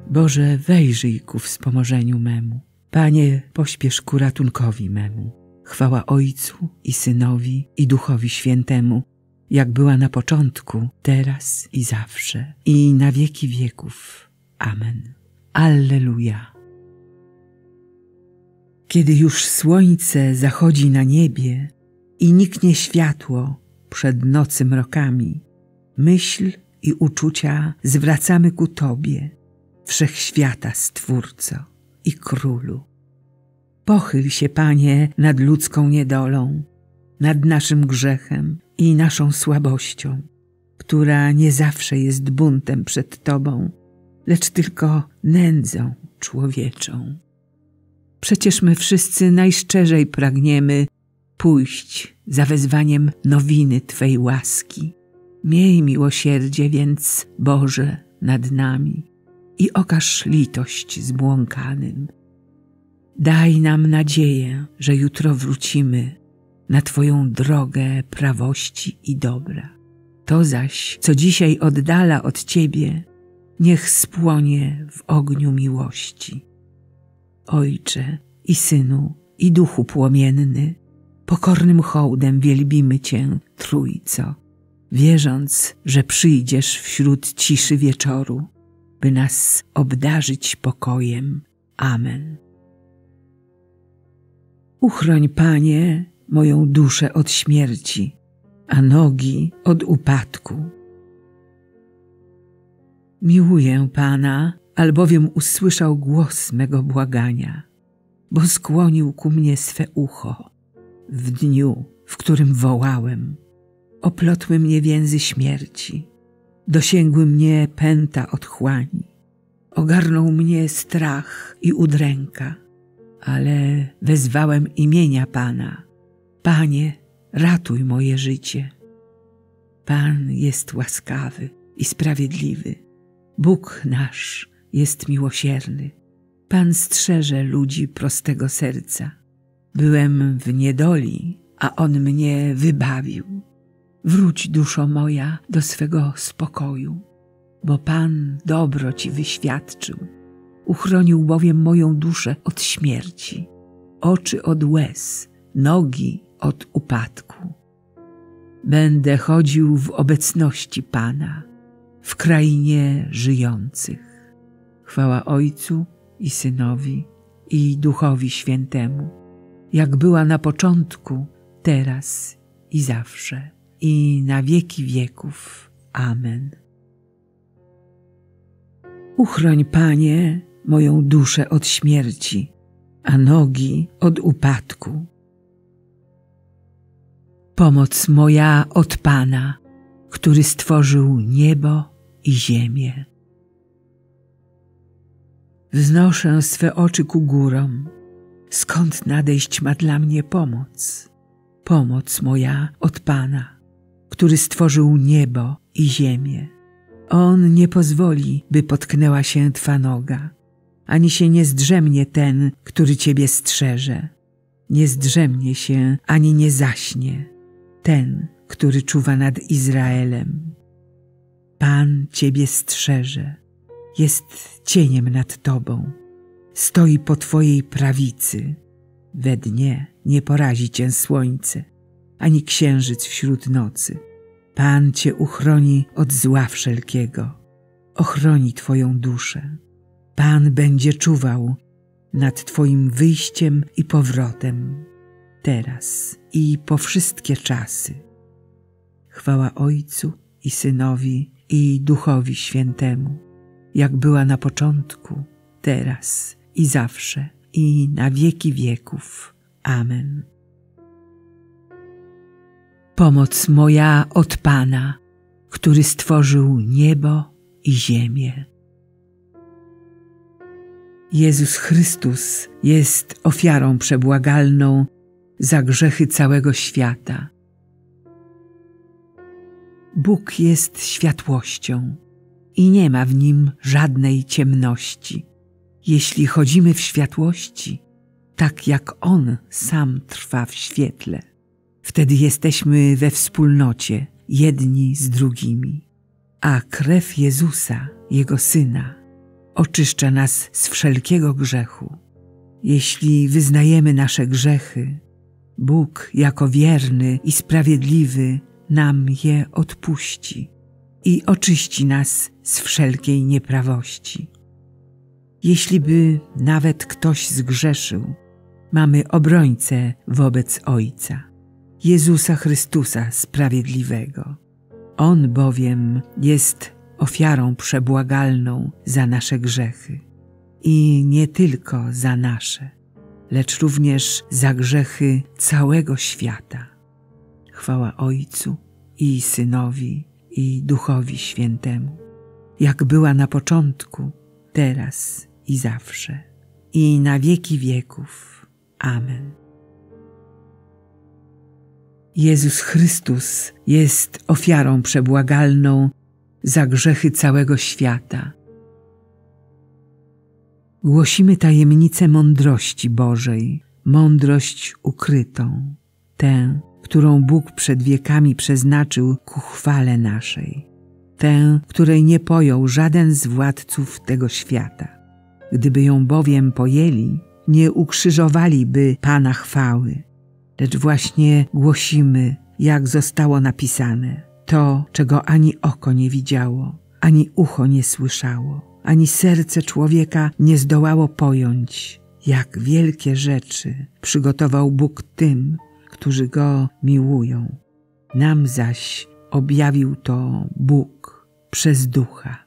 Boże, wejrzyj ku wspomożeniu memu. Panie, pośpiesz ku ratunkowi memu. Chwała Ojcu i Synowi i Duchowi Świętemu, jak była na początku, teraz i zawsze, i na wieki wieków. Amen. Alleluja. Kiedy już słońce zachodzi na niebie i niknie światło przed nocy mrokami, myśl i uczucia zwracamy ku Tobie, Wszechświata Stwórco i Królu. Pochyl się, Panie, nad ludzką niedolą, nad naszym grzechem i naszą słabością, która nie zawsze jest buntem przed Tobą, lecz tylko nędzą człowieczą. Przecież my wszyscy najszczerzej pragniemy pójść za wezwaniem nowiny Twej łaski. Miej miłosierdzie więc, Boże, nad nami i okaż litość zbłąkanym. Daj nam nadzieję, że jutro wrócimy na Twoją drogę prawości i dobra. To zaś, co dzisiaj oddala od Ciebie, niech spłonie w ogniu miłości. Ojcze i Synu i Duchu płomienny, pokornym hołdem wielbimy Cię, Trójco, wierząc, że przyjdziesz wśród ciszy wieczoru, by nas obdarzyć pokojem. Amen. Uchroń, Panie, moją duszę od śmierci, a nogi od upadku. Miłuję Pana, albowiem usłyszał głos mego błagania, bo skłonił ku mnie swe ucho. W dniu, w którym wołałem, oplotły mnie więzy śmierci, dosięgły mnie pęta otchłani, ogarnął mnie strach i udręka, ale wezwałem imienia Pana. Panie, ratuj moje życie. Pan jest łaskawy i sprawiedliwy. Bóg nasz jest miłosierny. Pan strzeże ludzi prostego serca. Byłem w niedoli, a On mnie wybawił. Wróć, duszo moja, do swego spokoju, bo Pan dobro Ci wyświadczył. Uchronił bowiem moją duszę od śmierci, oczy od łez, nogi od upadku. Będę chodził w obecności Pana, w krainie żyjących. Chwała Ojcu i Synowi i Duchowi Świętemu, jak była na początku, teraz i zawsze, i na wieki wieków. Amen. Uchroń, Panie, moją duszę od śmierci, a nogi od upadku. Pomoc moja od Pana, który stworzył niebo i ziemię. Wznoszę swe oczy ku górom. Skąd nadejść ma dla mnie pomoc? Pomoc moja od Pana, który stworzył niebo i ziemię. On nie pozwoli, by potknęła się Twa noga, ani się nie zdrzemnie ten, który Ciebie strzeże. Nie zdrzemnie się, ani nie zaśnie ten, który czuwa nad Izraelem. Pan Ciebie strzeże, jest cieniem nad Tobą, stoi po Twojej prawicy. We dnie nie porazi Cię słońce, ani księżyc wśród nocy. Pan Cię uchroni od zła wszelkiego, ochroni Twoją duszę. Pan będzie czuwał nad Twoim wyjściem i powrotem, teraz i po wszystkie czasy. Chwała Ojcu i Synowi i Duchowi Świętemu, jak była na początku, teraz i zawsze, i na wieki wieków. Amen. Pomoc moja od Pana, który stworzył niebo i ziemię. Jezus Chrystus jest ofiarą przebłagalną za grzechy całego świata. Bóg jest światłością i nie ma w Nim żadnej ciemności. Jeśli chodzimy w światłości, tak jak On sam trwa w świetle, wtedy jesteśmy we wspólnocie jedni z drugimi. A krew Jezusa, Jego Syna, oczyszcza nas z wszelkiego grzechu. Jeśli wyznajemy nasze grzechy, Bóg jako wierny i sprawiedliwy nam je odpuści i oczyści nas z wszelkiej nieprawości. Jeśli by nawet ktoś zgrzeszył, mamy obrońcę wobec Ojca, Jezusa Chrystusa Sprawiedliwego. On bowiem jest ofiarą przebłagalną za nasze grzechy i nie tylko za nasze, lecz również za grzechy całego świata. Chwała Ojcu i Synowi i Duchowi Świętemu, jak była na początku, teraz i zawsze, i na wieki wieków. Amen. Jezus Chrystus jest ofiarą przebłagalną za grzechy całego świata. Głosimy tajemnicę mądrości Bożej, mądrość ukrytą, tę, którą Bóg przed wiekami przeznaczył ku chwale naszej, tę, której nie pojął żaden z władców tego świata. Gdyby ją bowiem pojęli, nie ukrzyżowaliby Pana chwały, lecz właśnie głosimy, jak zostało napisane, to, czego ani oko nie widziało, ani ucho nie słyszało, ani serce człowieka nie zdołało pojąć, jak wielkie rzeczy przygotował Bóg tym, którzy Go miłują. Nam zaś objawił to Bóg przez Ducha.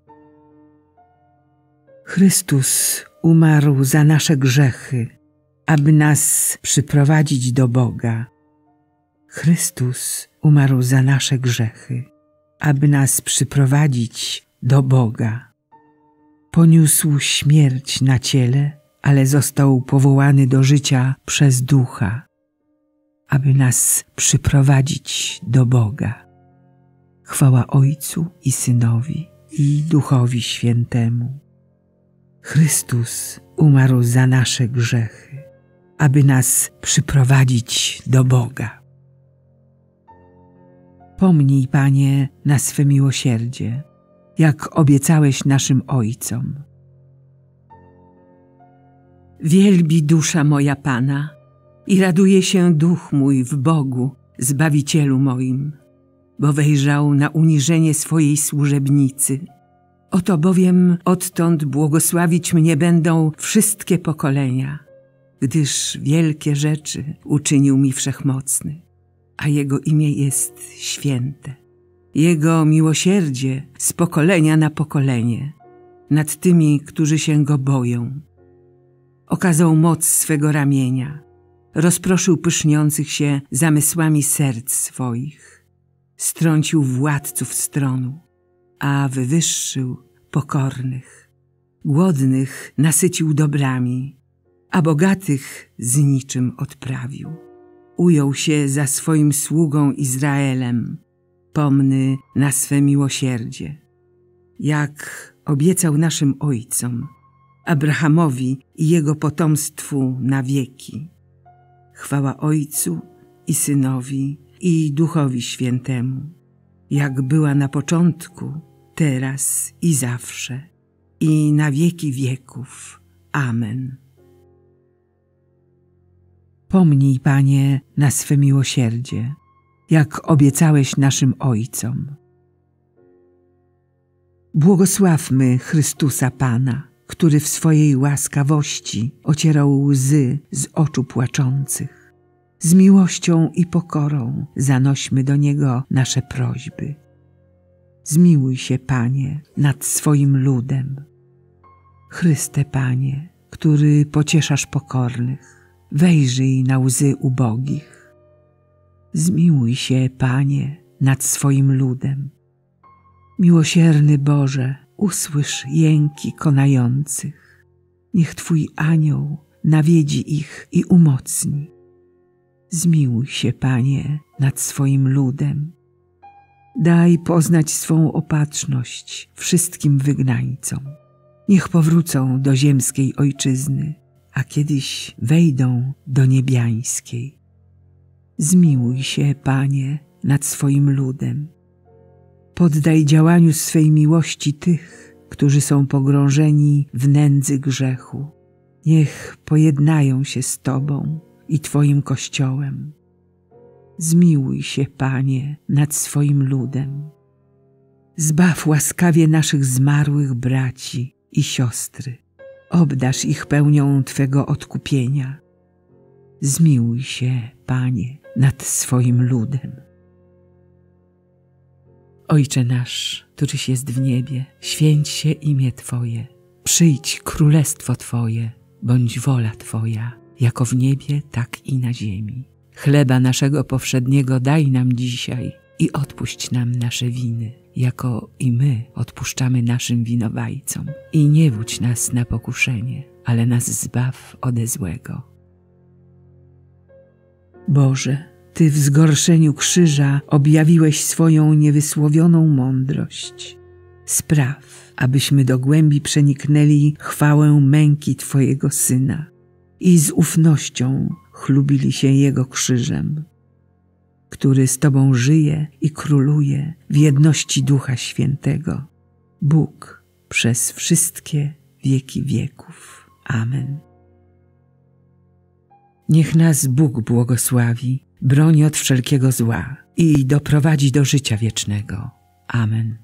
Chrystus umarł za nasze grzechy, aby nas przyprowadzić do Boga. Chrystus umarł za nasze grzechy, aby nas przyprowadzić do Boga. Poniósł śmierć na ciele, ale został powołany do życia przez Ducha, aby nas przyprowadzić do Boga. Chwała Ojcu i Synowi i Duchowi Świętemu. Chrystus umarł za nasze grzechy, aby nas przyprowadzić do Boga. Pomnij, Panie, na swe miłosierdzie, jak obiecałeś naszym ojcom. Wielbi dusza moja Pana i raduje się duch mój w Bogu, Zbawicielu moim, bo wejrzał na uniżenie swojej służebnicy. Oto bowiem odtąd błogosławić mnie będą wszystkie pokolenia, gdyż wielkie rzeczy uczynił mi Wszechmocny, a Jego imię jest święte. Jego miłosierdzie z pokolenia na pokolenie nad tymi, którzy się Go boją. Okazał moc swego ramienia, rozproszył pyszniących się zamysłami serc swoich, strącił władców stronu, a wywyższył pokornych. Głodnych nasycił dobrami, a bogatych z niczym odprawił. Ujął się za swoim sługą Izraelem, pomny na swe miłosierdzie, jak obiecał naszym ojcom, Abrahamowi i jego potomstwu na wieki. Chwała Ojcu i Synowi i Duchowi Świętemu, jak była na początku, teraz i zawsze, i na wieki wieków. Amen. Pomnij, Panie, na swe miłosierdzie, jak obiecałeś naszym ojcom. Błogosławmy Chrystusa Pana, który w swojej łaskawości ocierał łzy z oczu płaczących. Z miłością i pokorą zanośmy do Niego nasze prośby. Zmiłuj się, Panie, nad swoim ludem. Chryste, Panie, który pocieszasz pokornych, wejrzyj na łzy ubogich. Zmiłuj się, Panie, nad swoim ludem. Miłosierny Boże, usłysz jęki konających. Niech Twój anioł nawiedzi ich i umocni. Zmiłuj się, Panie, nad swoim ludem. Daj poznać swą opatrzność wszystkim wygnańcom. Niech powrócą do ziemskiej ojczyzny, a kiedyś wejdą do niebiańskiej. Zmiłuj się, Panie, nad swoim ludem. Poddaj działaniu swej miłości tych, którzy są pogrążeni w nędzy grzechu. Niech pojednają się z Tobą i Twoim Kościołem. Zmiłuj się, Panie, nad swoim ludem. Zbaw łaskawie naszych zmarłych braci i siostry. Obdarz ich pełnią Twego odkupienia. Zmiłuj się, Panie, nad swoim ludem. Ojcze nasz, któryś jest w niebie, święć się imię Twoje. Przyjdź królestwo Twoje, bądź wola Twoja, jako w niebie, tak i na ziemi. Chleba naszego powszedniego daj nam dzisiaj i odpuść nam nasze winy, jako i my odpuszczamy naszym winowajcom. I nie wódź nas na pokuszenie, ale nas zbaw ode złego. Boże, Ty w zgorszeniu krzyża objawiłeś swoją niewysłowioną mądrość. Spraw, abyśmy do głębi przeniknęli chwałę męki Twojego Syna i z ufnością chlubili się Jego krzyżem, który z Tobą żyje i króluje w jedności Ducha Świętego, Bóg przez wszystkie wieki wieków. Amen. Niech nas Bóg błogosławi, broni od wszelkiego zła i doprowadzi do życia wiecznego. Amen.